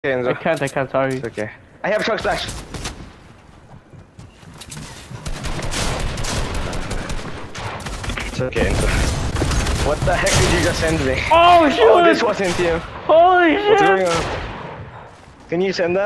Okay, Enzo. I can't, sorry. It's okay. I have Chug Splash. It's okay, Enzo. What the heck did you just send me? Oh, shoot! Oh, this wasn't you. Holy shit! What's going on? Can you send that?